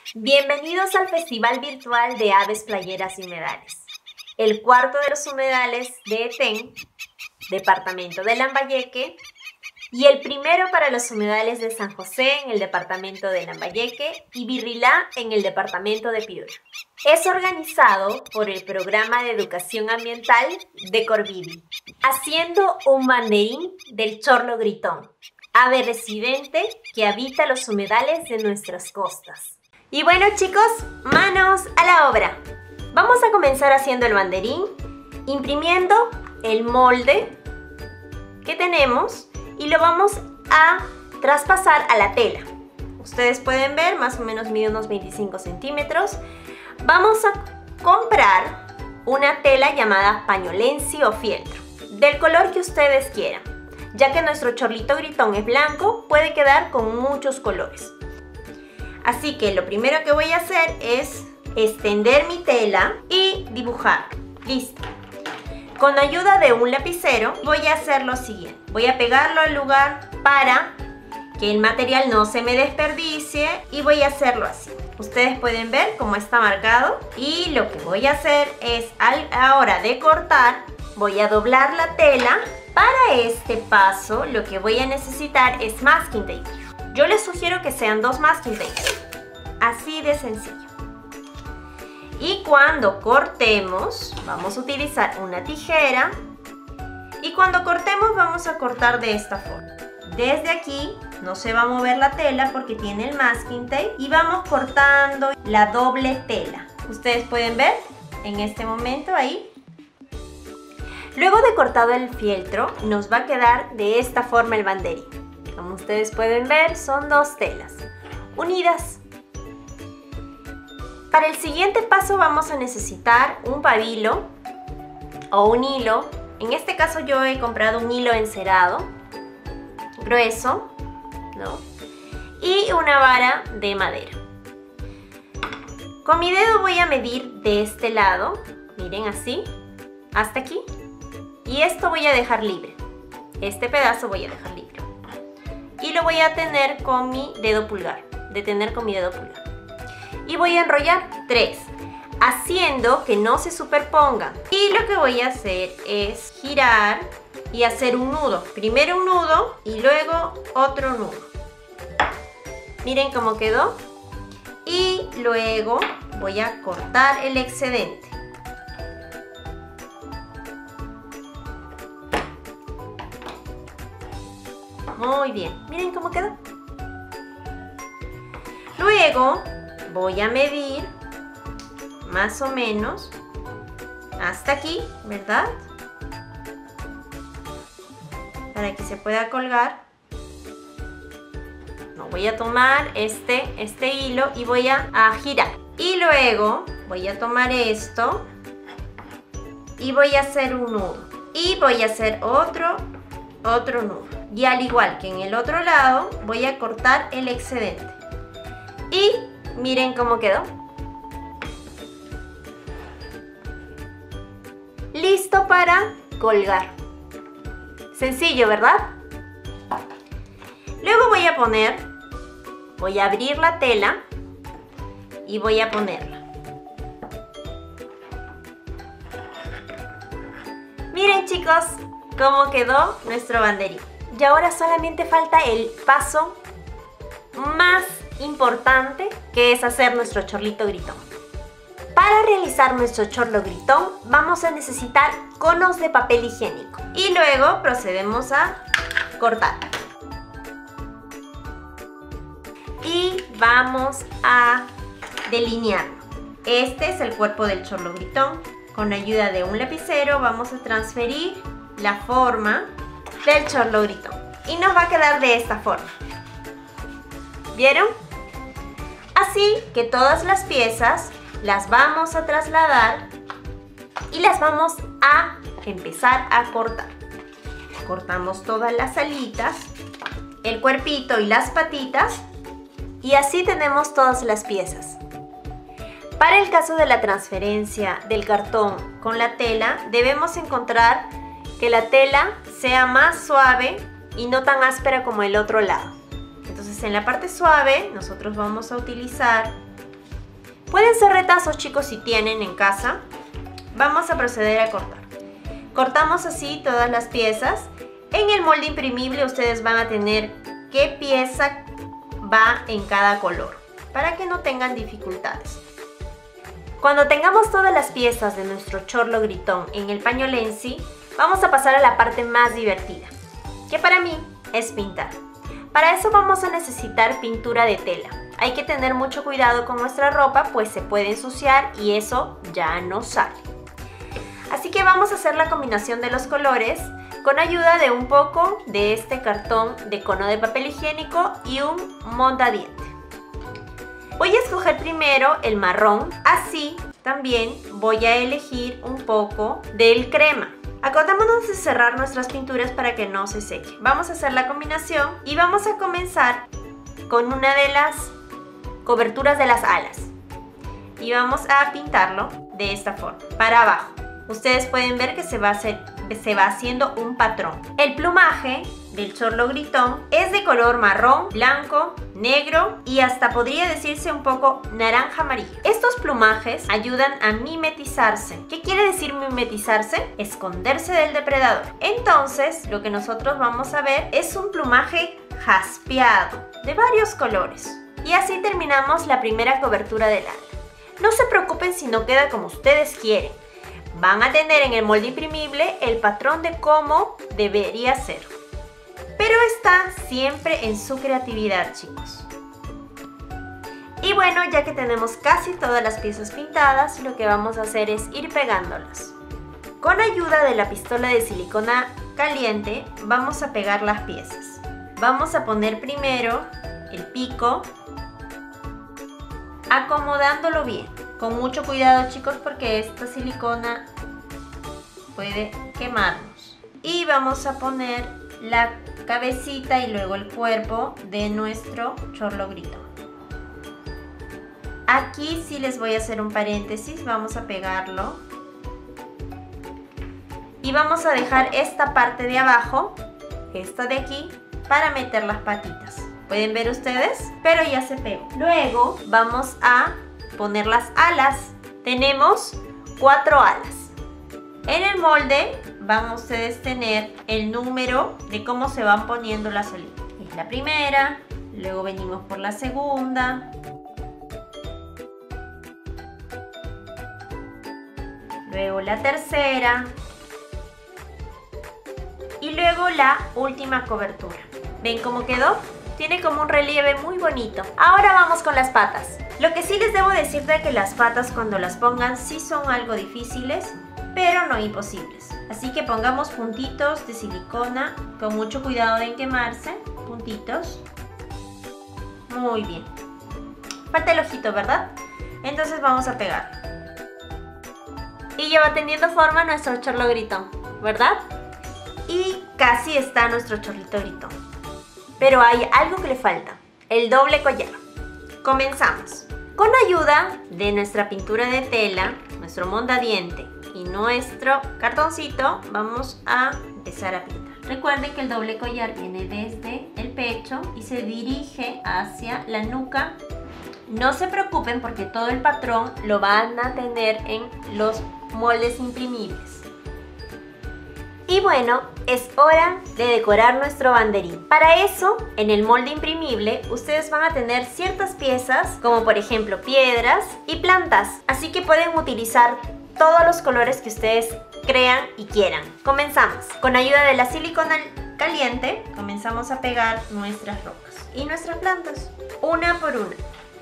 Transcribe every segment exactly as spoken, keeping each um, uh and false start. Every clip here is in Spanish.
Bienvenidos al Festival Virtual de Aves Playeras y Humedales, el cuarto de los humedales de Etén, departamento de Lambayeque, y el primero para los humedales de San José en el departamento de Lambayeque y Birrilá en el departamento de Piura. Es organizado por el Programa de Educación Ambiental de Corvidi, haciendo un banderín del chorlo gritón, ave residente que habita los humedales de nuestras costas. Y bueno, chicos, manos a la obra. Vamos a comenzar haciendo el banderín, imprimiendo el molde que tenemos y lo vamos a traspasar a la tela. Ustedes pueden ver, más o menos mide unos veinticinco centímetros. Vamos a comprar una tela llamada pañolensi o fieltro, del color que ustedes quieran. Ya que nuestro chorlito gritón es blanco, puede quedar con muchos colores. Así que lo primero que voy a hacer es extender mi tela y dibujar. Listo. Con ayuda de un lapicero voy a hacer lo siguiente. Voy a pegarlo al lugar para que el material no se me desperdicie y voy a hacerlo así. Ustedes pueden ver cómo está marcado y lo que voy a hacer es a la hora de cortar voy a doblar la tela. Para este paso lo que voy a necesitar es masking tape. Yo les sugiero que sean dos masking tapes. Así de sencillo. Y cuando cortemos, vamos a utilizar una tijera. Y cuando cortemos, vamos a cortar de esta forma. Desde aquí no se va a mover la tela porque tiene el masking tape. Y vamos cortando la doble tela. Ustedes pueden ver en este momento ahí. Luego de cortado el fieltro, nos va a quedar de esta forma el banderín. Como ustedes pueden ver, son dos telas unidas. Para el siguiente paso vamos a necesitar un pabilo o un hilo. En este caso yo he comprado un hilo encerado, grueso, ¿no? Y una vara de madera. Con mi dedo voy a medir de este lado, miren así, hasta aquí. Y esto voy a dejar libre. Este pedazo voy a dejar libre. Y lo voy a tener con mi dedo pulgar. Detener con mi dedo pulgar. Y voy a enrollar tres. Haciendo que no se superpongan. Y lo que voy a hacer es girar y hacer un nudo. Primero un nudo y luego otro nudo. Miren cómo quedó. Y luego voy a cortar el excedente. Muy bien, miren cómo quedó. Luego voy a medir más o menos hasta aquí, ¿verdad? Para que se pueda colgar. No, voy a tomar este, este hilo y voy a, a girar. Y luego voy a tomar esto y voy a hacer un nudo. Y voy a hacer otro, otro nudo. Y al igual que en el otro lado, voy a cortar el excedente. Y miren cómo quedó. Listo para colgar. Sencillo, ¿verdad? Luego voy a poner, voy a abrir la tela y voy a ponerla. Miren, chicos, cómo quedó nuestro banderín. Y ahora solamente falta el paso más importante, que es hacer nuestro chorlito gritón. Para realizar nuestro chorlo gritón vamos a necesitar conos de papel higiénico. Y luego procedemos a cortar. Y vamos a delinearlo. Este es el cuerpo del chorlo gritón. Con ayuda de un lapicero vamos a transferir la forma del chorlo gritón y nos va a quedar de esta forma. ¿Vieron? Así que todas las piezas las vamos a trasladar y las vamos a empezar a cortar. Cortamos todas las alitas, el cuerpito y las patitas y así tenemos todas las piezas. Para el caso de la transferencia del cartón con la tela, debemos encontrar que la tela sea más suave y no tan áspera como el otro lado. Entonces en la parte suave nosotros vamos a utilizar Pueden ser retazos, chicos, si tienen en casa. Vamos a proceder a cortar. Cortamos así todas las piezas. En el molde imprimible ustedes van a tener qué pieza va en cada color, para que no tengan dificultades. Cuando tengamos todas las piezas de nuestro chorlo gritón en el paño Lenzi, vamos a pasar a la parte más divertida, que para mí es pintar. Para eso vamos a necesitar pintura de tela. Hay que tener mucho cuidado con nuestra ropa, pues se puede ensuciar y eso ya no sale. Así que vamos a hacer la combinación de los colores con ayuda de un poco de este cartón de cono de papel higiénico y un mondadiente. Voy a escoger primero el marrón, así también voy a elegir un poco del crema. Acordémonos de cerrar nuestras pinturas para que no se seque. Vamos a hacer la combinación y vamos a comenzar con una de las coberturas de las alas. Y vamos a pintarlo de esta forma, para abajo. Ustedes pueden ver que se va, a hacer, se va haciendo un patrón. El plumaje del chorlo gritón es de color marrón, blanco, negro y hasta podría decirse un poco naranja amarillo. Estos plumajes ayudan a mimetizarse. ¿Qué quiere decir mimetizarse? Esconderse del depredador. Entonces, lo que nosotros vamos a ver es un plumaje jaspeado de varios colores. Y así terminamos la primera cobertura del ala. No se preocupen si no queda como ustedes quieren. Van a tener en el molde imprimible el patrón de cómo debería ser. Pero está siempre en su creatividad, chicos. Y bueno, ya que tenemos casi todas las piezas pintadas, lo que vamos a hacer es ir pegándolas. Con ayuda de la pistola de silicona caliente, vamos a pegar las piezas. Vamos a poner primero el pico, acomodándolo bien. Con mucho cuidado, chicos, porque esta silicona puede quemarnos. Y vamos a poner la cabecita y luego el cuerpo de nuestro chorlo gritón. Aquí sí les voy a hacer un paréntesis, vamos a pegarlo. Y vamos a dejar esta parte de abajo, esta de aquí, para meter las patitas. ¿Pueden ver ustedes? Pero ya se pegó. Luego vamos a poner las alas. Tenemos cuatro alas. En el molde van a ustedes tener el número de cómo se van poniendo las alitas. Es la primera, luego venimos por la segunda, luego la tercera y luego la última cobertura. ¿Ven cómo quedó? Tiene como un relieve muy bonito. Ahora vamos con las patas. Lo que sí les debo decir de que las patas cuando las pongan sí son algo difíciles, pero no imposibles. Así que pongamos puntitos de silicona con mucho cuidado de quemarse. Puntitos. Muy bien. Falta el ojito, ¿verdad? Entonces vamos a pegarlo. Y ya va teniendo forma nuestro chorlo gritón, ¿verdad? Y casi está nuestro chorlito gritón. Pero hay algo que le falta, el doble collar. Comenzamos. Con ayuda de nuestra pintura de tela, nuestro mondadiente y nuestro cartoncito, vamos a empezar a pintar. Recuerden que el doble collar viene desde el pecho y se dirige hacia la nuca. No se preocupen porque todo el patrón lo van a tener en los moldes imprimibles. Y bueno, es hora de decorar nuestro banderín. Para eso, en el molde imprimible, ustedes van a tener ciertas piezas, como por ejemplo piedras y plantas. Así que pueden utilizar todos los colores que ustedes crean y quieran. Comenzamos. Con ayuda de la silicona caliente, comenzamos a pegar nuestras rocas y nuestras plantas, una por una.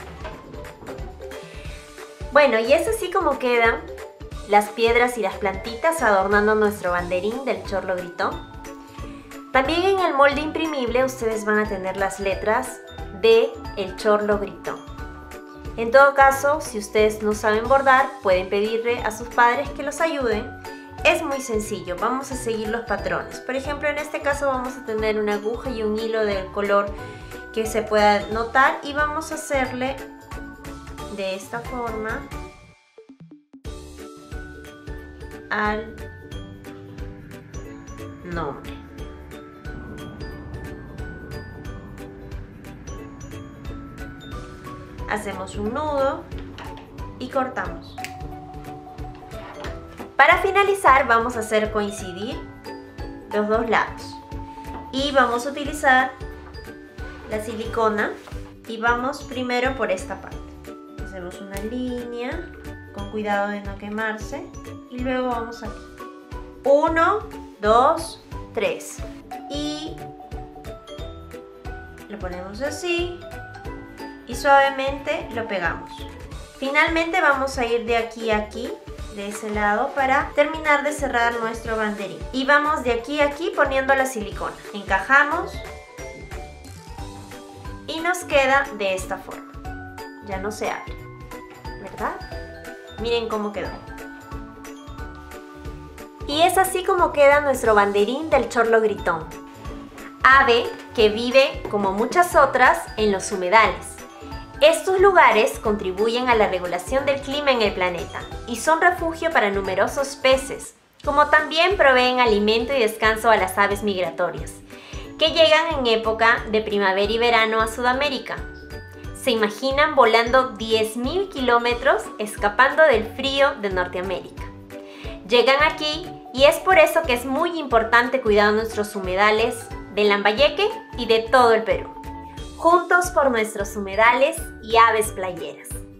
Bueno, y es así como quedan las piedras y las plantitas adornando nuestro banderín del chorlo gritón. También en el molde imprimible ustedes van a tener las letras de el chorlo gritón. En todo caso, si ustedes no saben bordar, pueden pedirle a sus padres que los ayuden. Es muy sencillo, vamos a seguir los patrones. Por ejemplo, en este caso vamos a tener una aguja y un hilo del color que se pueda notar y vamos a hacerle de esta forma al nombre. Hacemos un nudo y cortamos. Para finalizar vamos a hacer coincidir los dos lados y vamos a utilizar la silicona y vamos primero por esta parte. Hacemos una línea con cuidado de no quemarse y luego vamos aquí. Uno, dos, tres y lo ponemos así y suavemente lo pegamos. Finalmente vamos a ir de aquí a aquí, de ese lado, para terminar de cerrar nuestro banderín. Y vamos de aquí a aquí poniendo la silicona. Encajamos y nos queda de esta forma. Ya no se abre, ¿verdad? Miren cómo quedó. Y es así como queda nuestro banderín del chorlo gritón. Ave que vive, como muchas otras, en los humedales. Estos lugares contribuyen a la regulación del clima en el planeta y son refugio para numerosos peces, como también proveen alimento y descanso a las aves migratorias, que llegan en época de primavera y verano a Sudamérica. Se imaginan volando diez mil kilómetros escapando del frío de Norteamérica. Llegan aquí y es por eso que es muy importante cuidar nuestros humedales de Lambayeque y de todo el Perú. Juntos por nuestros humedales y aves playeras.